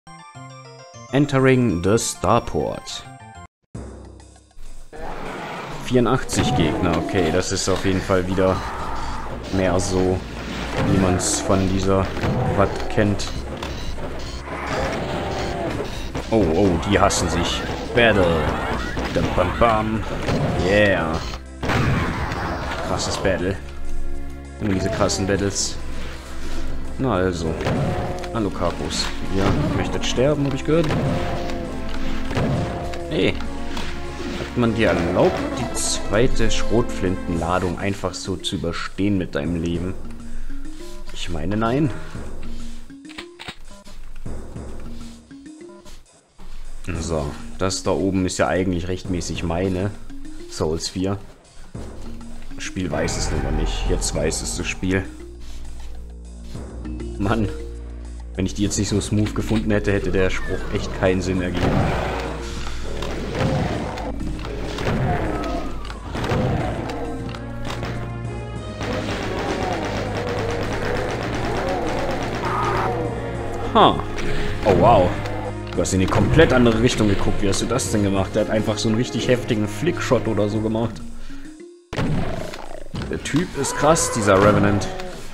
Entering the Starport. 84 Gegner, okay, das ist auf jeden Fall wieder mehr so, wie man es von dieser Watt kennt. Oh, oh, die hassen sich. Battle. Dum, bam, bam. Yeah. Krasses Battle. Immer diese krassen Battles. Na also. Hallo Karpus. Ihr möchtet sterben, habe ich gehört. Hey. Hat man dir erlaubt, die zweite Schrotflintenladung einfach so zu überstehen mit deinem Leben? Ich meine, nein. So, das da oben ist ja eigentlich rechtmäßig meine Souls 4. Das Spiel weiß es nur noch nicht. Jetzt weiß es das Spiel. Mann, wenn ich die jetzt nicht so smooth gefunden hätte, hätte der Spruch echt keinen Sinn ergeben. Ha. Oh wow. Du hast in eine komplett andere Richtung geguckt. Wie hast du das denn gemacht? Der hat einfach so einen richtig heftigen Flickshot oder so gemacht. Der Typ ist krass, dieser Revenant.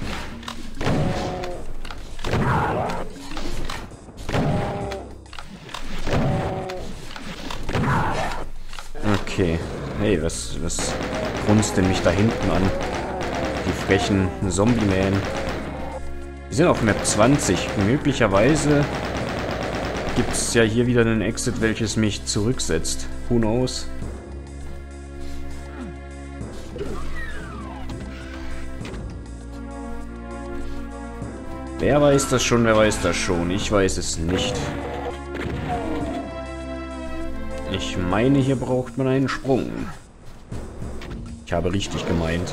Okay. Hey, was grunzt denn mich da hinten an? Die frechen Zombie-Man. Wir sind auf Map 20. Möglicherweise gibt es ja hier wieder einen Exit, welches mich zurücksetzt. Who knows? Wer weiß das schon, wer weiß das schon? Ich weiß es nicht. Ich meine, hier braucht man einen Sprung. Ich habe richtig gemeint.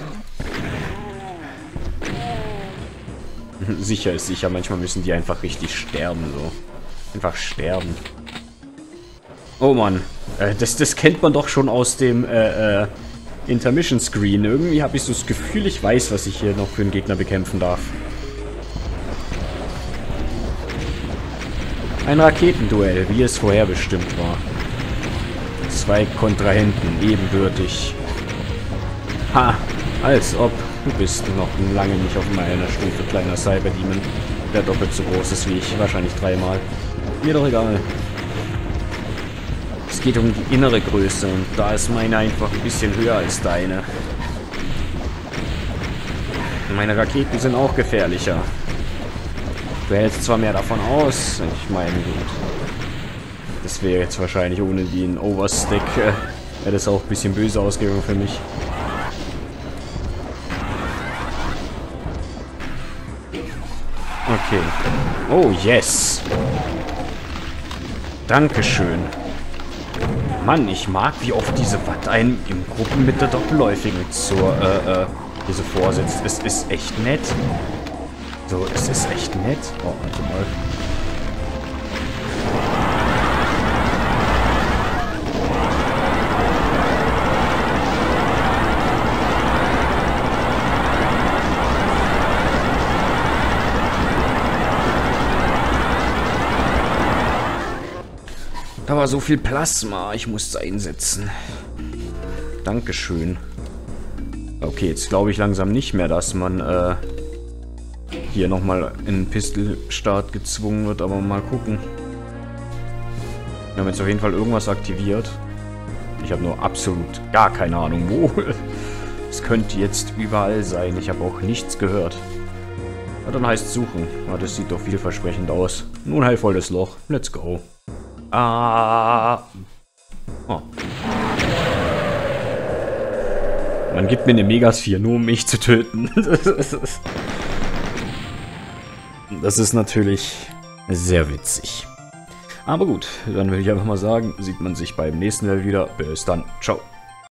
Sicher ist sicher, manchmal müssen die einfach richtig sterben, so. Einfach sterben. Oh Mann, das kennt man doch schon aus dem Intermission Screen. Irgendwie habe ich so das Gefühl, ich weiß, was ich hier noch für einen Gegner bekämpfen darf. Ein Raketenduell, wie es vorherbestimmt war. Zwei Kontrahenten, ebenbürtig. Ha, als ob. Du bist noch lange nicht auf meiner Stufe, kleiner Cyberdemon, der doppelt so groß ist wie ich, wahrscheinlich 3-mal. Mir doch egal. Es geht um die innere Größe und da ist meine einfach ein bisschen höher als deine. Meine Raketen sind auch gefährlicher. Du hältst zwar mehr davon aus, ich meine, gut. Das wäre jetzt wahrscheinlich ohne den Overstick, wäre das auch ein bisschen böse ausgegangen für mich. Okay. Oh, yes. Dankeschön. Mann, ich mag, wie oft diese Watt einen in Gruppen mit der Doppelläufigen diese vorsetzt. Es ist echt nett. So, es ist echt nett. Oh, warte mal. Da war so viel Plasma, ich musste einsetzen. Dankeschön. Okay, jetzt glaube ich langsam nicht mehr, dass man hier nochmal in Pistolstart gezwungen wird, aber mal gucken. Wir haben jetzt auf jeden Fall irgendwas aktiviert. Ich habe nur absolut gar keine Ahnung wo. Es könnte jetzt überall sein, ich habe auch nichts gehört. Ja, dann heißt es suchen. Ja, das sieht doch vielversprechend aus. Nun heilvolles Loch, let's go. Ah. Oh. Man gibt mir eine Megasphere, nur um mich zu töten. Das ist natürlich sehr witzig. Aber gut, dann würde ich einfach mal sagen, sieht man sich beim nächsten Level wieder. Bis dann. Ciao.